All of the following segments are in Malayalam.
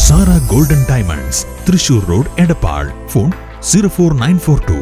Sara golden diamonds, Thrissur road, Edappal. Phone 04942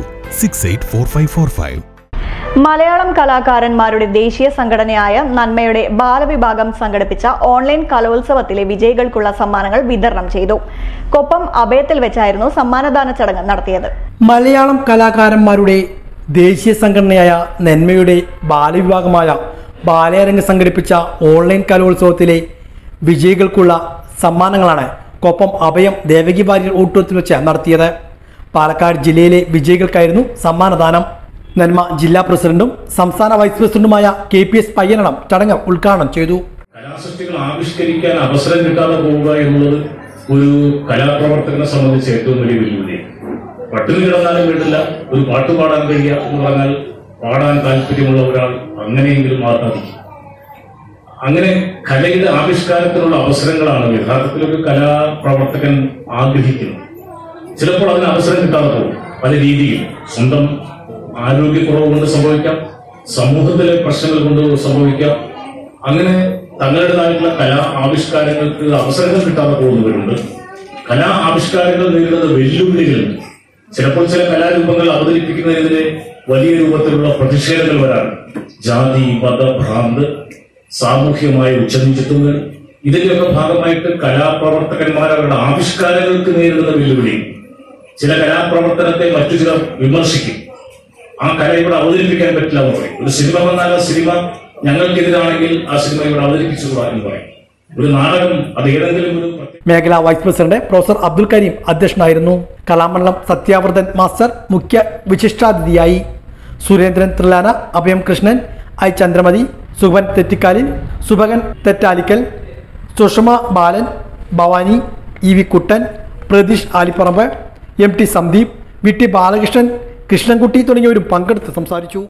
684545. Malayalam കലാകാരന്മാരുടെ ദേശീയ സംഘടനയായ നന്മയുടെ ബാലവിഭാഗം സംഘടിപ്പിച്ച ഓൺലൈൻ കലോത്സവത്തിലെ വിജയികൾക്കുള്ള സമ്മാനങ്ങൾ വിതരണം ചെയ്തു. കൊപ്പം അഭയത്തിൽ വെച്ചായിരുന്നു സമ്മാനദാന ചടങ്ങ് നടത്തിയത്. മലയാളം കലാകാരന്മാരുടെ ദേശീയ സംഘടനയായ നന്മയുടെ ബാലവിഭാഗമായ ബാലയരങ്ങ് സംഘടിപ്പിച്ച ഓൺലൈൻ കലോത്സവത്തിലെ വിജയികൾക്കുള്ള സമ്മാനങ്ങളാണ് കൊപ്പം അഭയം ദേവകി വാര്യർ ഓഡിറ്റോറിയത്തിൽ വെച്ച് നടത്തിയത്. പാലക്കാട് ജില്ലയിലെ വിജയികൾക്കായിരുന്നു സമ്മാനദാനം. നന്മ ജില്ലാ പ്രസിഡന്റും സംസ്ഥാന വൈസ് പ്രസിഡന്റുമായ KPS പയ്യനടം ചടങ്ങ് ഉദ്ഘാടനം ചെയ്തു. കലാസൃഷ്ടികൾ ആവിഷ്കരിക്കാൻ അവസരം കിട്ടാതെ പോവുക എന്നുള്ളത് ഒരു കലാപ്രവർത്തകനെ സംബന്ധിച്ച് ഏറ്റവും വലിയ വെല്ലുവിളിയാണ്. പട്ടിണി കിടന്നാലും വേണ്ടില്ല, ഒരു പാട്ട് പാടാൻ കഴിയുക എന്ന് പറഞ്ഞാൽ പാടാൻ താല്പര്യമുള്ള ഒരാൾ അങ്ങനെയെങ്കിലും ആത്മഹത്യ. അങ്ങനെ കലയുടെ ആവിഷ്കാരത്തിനുള്ള അവസരങ്ങളാണ് യഥാർത്ഥത്തിൽ ഒരു കലാപ്രവർത്തകൻ ആഗ്രഹിക്കുന്നത്. ചിലപ്പോൾ അതിന് അവസരം കിട്ടാതെ പോകും. പല രീതിയിൽ സ്വന്തം ആരോഗ്യക്കുറവ് കൊണ്ട് സംഭവിക്കാം, സമൂഹത്തിലെ പ്രശ്നങ്ങൾ കൊണ്ട് സംഭവിക്കാം. അങ്ങനെ തങ്ങളുടേതായിട്ടുള്ള കലാ ആവിഷ്കാരങ്ങൾക്ക് അവസരങ്ങൾ കിട്ടാതെ പോകുന്നവരുണ്ട്. കലാ ആവിഷ്കാരങ്ങൾ നേരിടുന്ന വെല്ലുവിളികളുണ്ട്. ചിലപ്പോൾ ചില കലാരൂപങ്ങൾ അവതരിപ്പിക്കുന്നതിനെതിരെ വലിയ രൂപത്തിലുള്ള പ്രതിഷേധങ്ങൾ വരാറുണ്ട്. ജാതി, മത, ഭ്രാന്ത്, സാമൂഹ്യമായ ഉച്ചനീചത്വങ്ങൾ, ഇതിന്റെയൊക്കെ ഭാഗമായിട്ട് കലാപ്രവർത്തകന്മാർ അവരുടെ ആവിഷ്കാരങ്ങൾക്ക് നേരിടുന്ന വെല്ലുവിളി. ചില കലാപ്രവർത്തനത്തെ മറ്റു ചിലർ വിമർശിക്കും. ആ കല ഇവിടെ അവതരിപ്പിക്കാൻ പറ്റില്ല എന്ന് പറയും. ഒരു സിനിമ വന്നാൽ ആ സിനിമ ഞങ്ങൾക്കെതിരാണെങ്കിൽ ആ സിനിമ ഇവിടെ അവതരിപ്പിച്ചുകൂടാ എന്ന് പറയും. ഒരു നാടകം അത് ഏതെങ്കിലും ഒരു മേഖലാ vice president professor Abdul Kareem അധ്യക്ഷനായിരുന്നു. കലാമണ്ഡലം സത്യാവർദ്ധൻ മാസ്റ്റർ മുഖ്യ വിശിഷ്ടാതിഥിയായി. Surendran Thrilana, Abhayam Krishnan, I Chandramathi, Subhan Thettikkalil, Subhakan Thettalikkal, Sushama Balan, Bhavani, EV Kuttan, Pratheesh Aliparamba, MT Sandeep, VT Balakrishnan, Krishnankutty തുടങ്ങിയവരും പങ്കെടുത്ത് സംസാരിച്ചു.